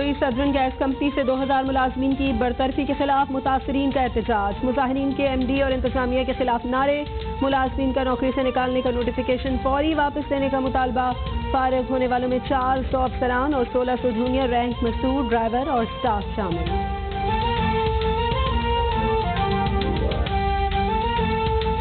हुई southern gas company से 2000 मुलाजमीन की बरतरफी के खिलाफ मुतासरीन का एहतजाज। मुजाहिरीन के MD और इंतजामिया के खिलाफ नारे। मुलाजमीन का नौकरी से निकालने का नोटिफिकेशन फौरी वापस लेने का मुतालबा। फारिग होने वालों में 400 अफसरान और 1600 जूनियर रैंक मजदूर, ड्राइवर और स्टाफ शामिल।